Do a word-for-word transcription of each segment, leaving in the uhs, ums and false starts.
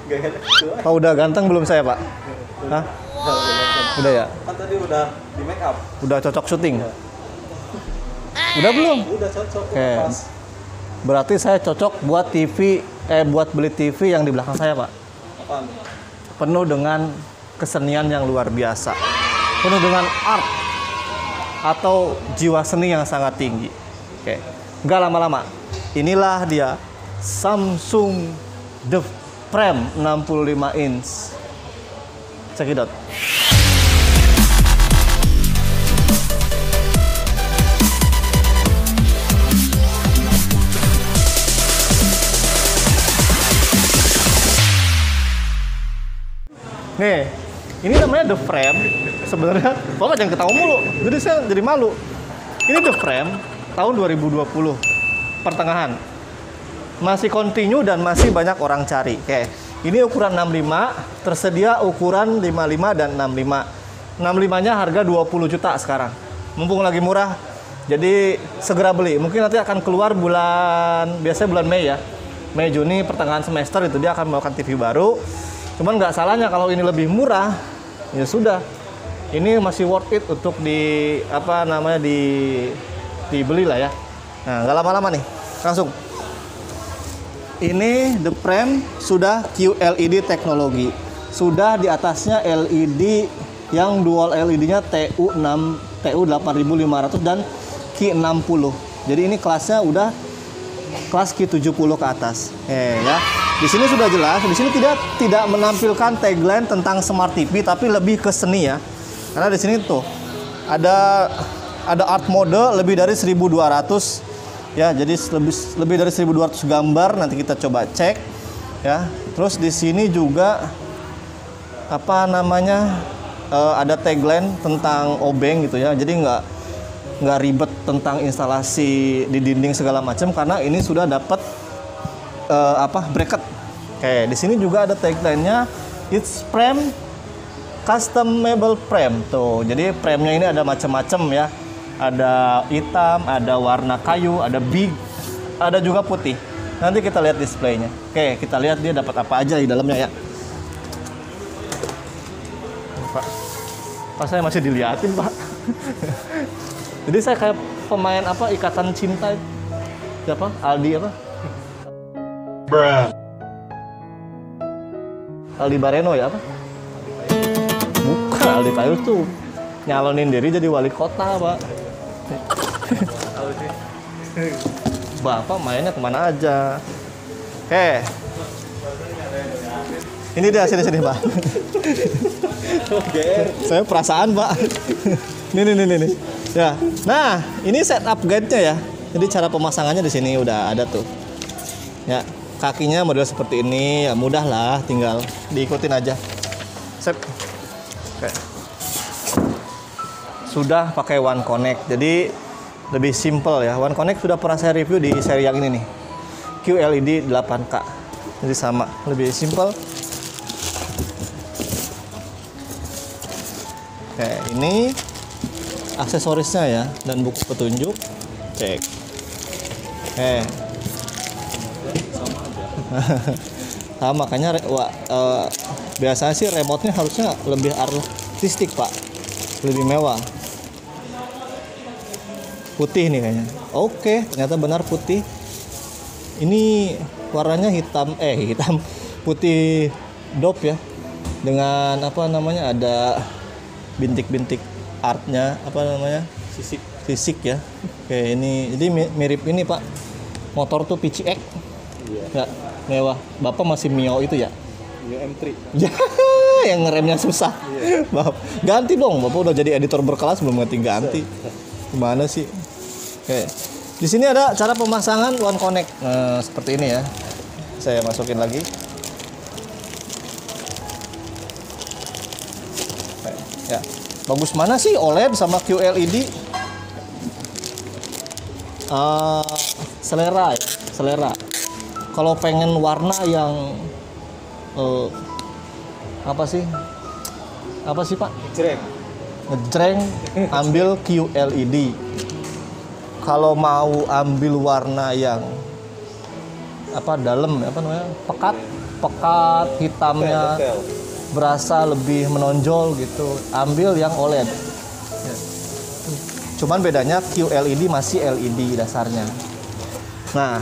Pak udah ganteng belum saya Pak? Hah? Wow. Udah ya? Kan tadi udah di make up. Udah cocok syuting? Udah belum? Udah cocok. Oke. Berarti saya cocok buat T V, eh buat beli T V yang di belakang saya Pak. Apaan? Penuh dengan kesenian yang luar biasa. Penuh dengan art atau jiwa seni yang sangat tinggi. Oke. Nggak lama-lama. Inilah dia Samsung The Frame enam puluh lima inch. Check it out. Nih, ini namanya The Frame. Sebenarnya, Bapak jangan ketawa mulu. Jadi saya jadi malu. Ini The Frame tahun dua ribu dua puluh pertengahan. Masih continue dan masih banyak orang cari. Oke, ini ukuran enam puluh lima, tersedia ukuran lima puluh lima dan enam puluh lima. enam puluh lima-nya harga dua puluh juta sekarang. Mumpung lagi murah, jadi segera beli. Mungkin nanti akan keluar bulan, biasanya bulan Mei ya. Mei, Juni, pertengahan semester itu dia akan melakukan T V baru. Cuman nggak salahnya kalau ini lebih murah, ya sudah. Ini masih worth it untuk di apa namanya di dibeli lah ya. Nah, nggak lama-lama nih, langsung. Ini The Frame sudah Q L E D teknologi, sudah di atasnya L E D yang dual L E D-nya T U enam, T U delapan ribu lima ratus dan Q enam puluh. Jadi ini kelasnya udah kelas Q tujuh puluh ke atas. Eh ya. Di sini sudah jelas, di sini tidak tidak menampilkan tagline tentang smart T V, tapi lebih ke seni ya. Karena di sini tuh ada ada art mode lebih dari seribu dua ratus ya, jadi lebih lebih dari seribu dua ratus gambar. Nanti kita coba cek ya. Terus di sini juga apa namanya uh, ada tagline tentang obeng gitu ya. Jadi nggak nggak ribet tentang instalasi di dinding segala macam karena ini sudah dapat Uh, apa bracket. Oke, di sini juga ada tagline-nya It's frame customable frame tuh. Jadi frame-nya ini ada macam-macam ya. Ada hitam, ada warna kayu, ada big, ada juga putih. Nanti kita lihat displaynya. Oke, kita lihat dia dapat apa aja di dalamnya ya. Pak, Pak saya masih diliatin Pak. Jadi saya kayak pemain apa Ikatan Cinta. Siapa? Aldi apa? Bruh. Aldi Bareno ya apa? Bukan, Aldi Tayu tuh nyalonin diri jadi wali kota Pak. Bapak mainnya kemana aja? Oke. Ini dia sini-sini Pak. Saya perasaan Pak. Nih nih nih nih. Ya. Nah, ini setup guide-nya ya. Jadi cara pemasangannya di sini udah ada tuh. Ya. Kakinya model seperti ini, ya mudah lah, tinggal diikutin aja. Set. Oke. Sudah pakai One Connect, jadi lebih simple ya. One Connect sudah pernah saya review di seri yang ini nih, Q L E D delapan K. Jadi sama, lebih simple. Oke, ini aksesorisnya ya dan buku petunjuk. Cek. Oke. Nah, makanya wah, uh, biasanya sih remote-nya harusnya lebih artistik Pak, lebih mewah. Putih nih kayaknya. Oke, ternyata benar putih. Ini warnanya hitam, eh hitam putih dop ya, dengan apa namanya ada bintik-bintik artnya apa namanya Sisik. fisik ya. Oke, ini jadi mirip ini Pak, motor tuh P C X. Iya. Ya, mewah. Bapak masih Mio itu ya? Mio M tiga. Ya, yang ngeremnya susah. Iya. Bapak, ganti dong. Bapak udah jadi editor berkelas belum ganti-ganti. Gimana sih? Oke. Di sini ada cara pemasangan One Connect. Nah, seperti ini ya. Saya masukin lagi. Oke. Ya. Bagus mana sih O L E D sama Q L E D? Uh, selera ya, selera. Kalau pengen warna yang uh, apa sih? Apa sih Pak? Ngejreng. Ngejreng, ambil Q L E D. Kalau mau ambil warna yang apa dalam apa namanya pekat pekat hitamnya Detail. berasa lebih menonjol gitu. Ambil yang O L E D. Ya. Cuman bedanya Q L E D masih L E D dasarnya. Nah,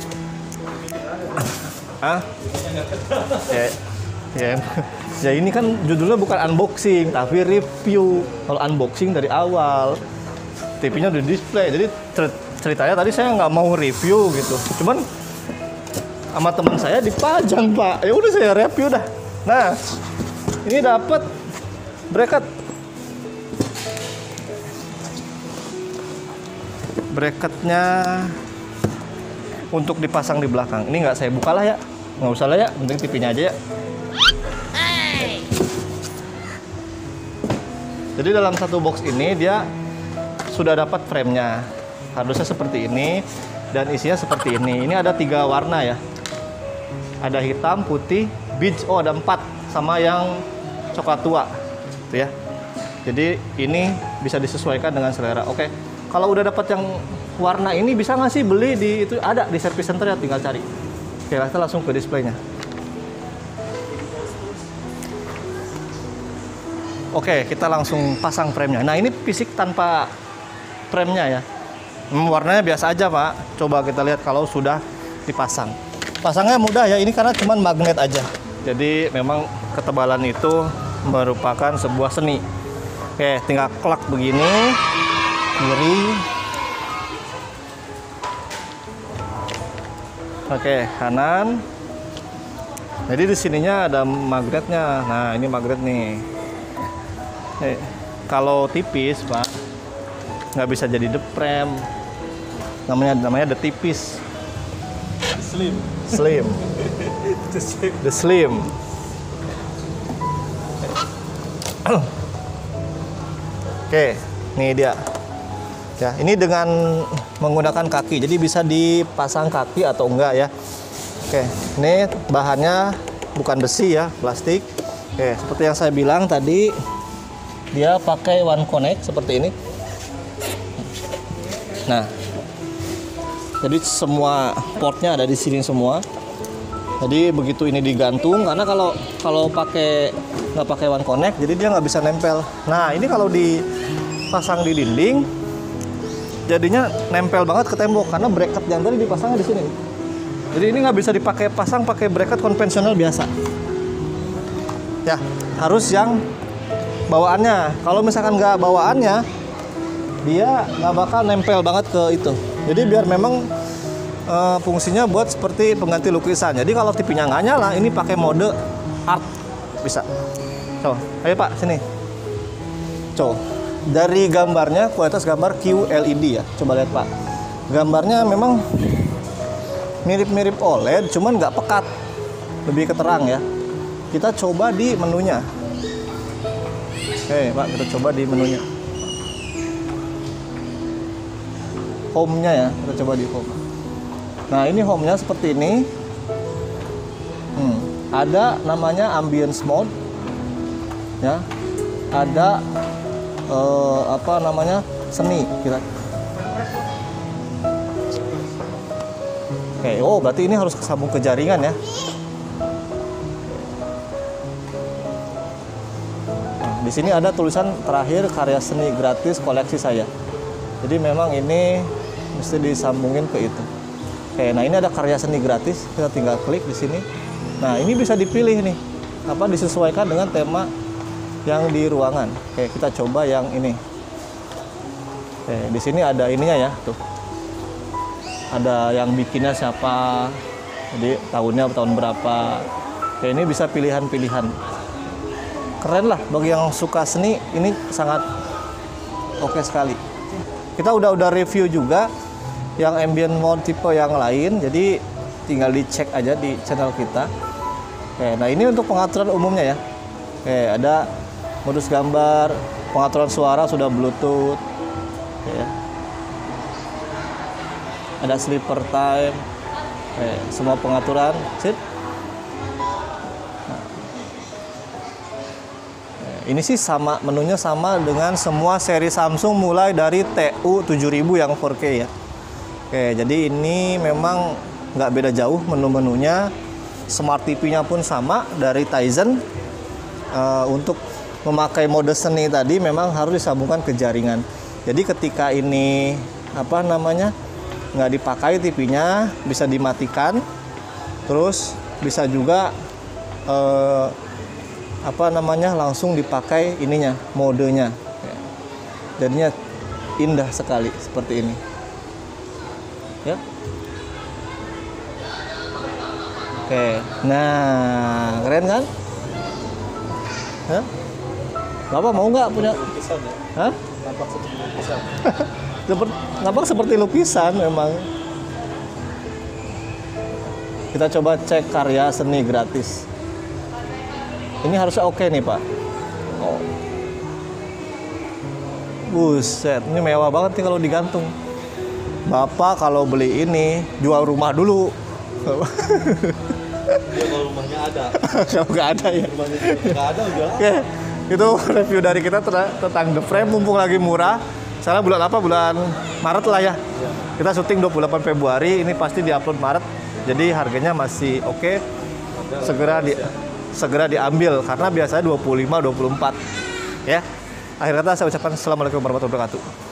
ah, ya, ya, ya ini kan judulnya bukan unboxing tapi review. Kalau unboxing dari awal, T V-nya udah display. Jadi cer- ceritanya tadi saya nggak mau review gitu. Cuman sama teman saya dipajang pak. Ya udah saya review dah. Nah, ini dapat bracket. Bracketnya untuk dipasang di belakang. Ini nggak saya buka lah ya. Nggak usah lah ya. Penting T V-nya aja ya. Jadi dalam satu box ini dia sudah dapat frame-nya. Harusnya seperti ini dan isinya seperti ini. Ini ada tiga warna ya. Ada hitam, putih, beige. Oh ada empat sama yang coklat tua, gitu ya. Jadi ini bisa disesuaikan dengan selera. Oke, kalau udah dapat yang warna ini bisa nggak sih beli di itu ada di service center ya, tinggal cari. Oke, kita langsung ke displaynya. Oke, kita langsung pasang frame-nya. Nah ini fisik tanpa frame-nya ya. Hmm, warnanya biasa aja pak. Coba kita lihat kalau sudah dipasang. Pasangnya mudah ya. Ini karena cuman magnet aja. Jadi memang ketebalan itu merupakan sebuah seni. Oke, tinggal klak begini, kiri. Oke, kanan. Jadi di sininya ada magnetnya. Nah ini magnet nih. Eh, kalau tipis pak, nggak bisa jadi the frame. Namanya namanya the tipis. Slim. Slim. The slim. Oke, nih dia. Ya, ini dengan menggunakan kaki. Jadi bisa dipasang kaki atau enggak ya. Oke, ini bahannya bukan besi ya, plastik. Oke, seperti yang saya bilang tadi, dia pakai one connect seperti ini. Nah, jadi semua portnya ada di sini semua. Jadi begitu ini digantung, karena kalau kalau pakai nggak pakai one connect, jadi dia nggak bisa nempel. Nah ini kalau dipasang di dinding, jadinya nempel banget ke tembok karena bracket yang tadi dipasangnya di sini. Jadi ini nggak bisa dipakai pasang pakai bracket konvensional biasa. Ya harus yang bawaannya. Kalau misalkan nggak bawaannya, dia nggak bakal nempel banget ke itu. Jadi biar memang Uh, fungsinya buat seperti pengganti lukisan. Jadi kalau T V-nya nggak nyala, ini pakai mode art bisa. Coba, ayo Pak sini. Coba dari gambarnya kualitas gambar Q L E D ya. Coba lihat Pak. Gambarnya memang mirip-mirip O L E D, cuman nggak pekat, lebih keterang ya. Kita coba di menunya. Oke Pak, kita coba di menunya. Home-nya ya, kita coba di home. Nah ini home-nya seperti ini. Hmm, ada namanya ambience mode, ya. Ada eh, apa namanya seni, kira. Oke, oh berarti ini harus kesambung ke jaringan ya. Nah, di sini ada tulisan terakhir karya seni gratis koleksi saya. Jadi memang ini mesti disambungin ke itu. Oke, nah ini ada karya seni gratis, kita tinggal klik di sini. Nah ini bisa dipilih nih, apa disesuaikan dengan tema yang di ruangan. Oke, kita coba yang ini. Oke, di sini ada ininya ya, tuh. Ada yang bikinnya siapa, jadi tahunnya tahun berapa. Oke, ini bisa pilihan-pilihan. Keren lah, bagi yang suka seni ini sangat oke sekali. Kita udah udah review juga yang ambient mode tipe yang lain, jadi tinggal dicek aja di channel kita. Oke, nah ini untuk pengaturan umumnya ya. Oke, ada modus gambar, pengaturan suara sudah Bluetooth. Oke, ya. Ada sleeper time. Oke, semua pengaturan, sip. Nah. Oke, ini sih sama, menunya sama dengan semua seri Samsung mulai dari T U tujuh ribu yang empat K ya. Oke, jadi ini memang nggak beda jauh menu-menunya. Smart T V-nya pun sama dari Tizen. Uh, untuk memakai mode seni tadi memang harus disambungkan ke jaringan. Jadi ketika ini apa namanya nggak dipakai T V-nya bisa dimatikan, terus bisa juga uh, apa namanya langsung dipakai ininya modenya. Jadinya indah sekali seperti ini. Ya. Oke, nah keren kan? Hah? Bapak mau nggak punya? Lukisan ya. Hah? Nampak seperti lukisan. Seperti, nampak seperti lukisan memang. Kita coba cek karya seni gratis. Ini harusnya oke nih Pak. Oh. Buset, ini mewah banget nih kalau digantung. Bapak kalau beli ini jual rumah dulu. Ya kalau rumahnya ada. Kalau nggak ada ya. Rumahnya nggak ada udah. Oke, itu review dari kita ter- tentang The Frame, mumpung lagi murah. Sekarang bulan apa? Bulan Maret lah ya. Ya. Kita syuting dua puluh delapan Februari, ini pasti diupload Maret. Jadi harganya masih oke. Segera di segera diambil karena biasanya dua puluh lima dua puluh empat. Ya. Akhir kata saya ucapkan assalamualaikum warahmatullahi wabarakatuh.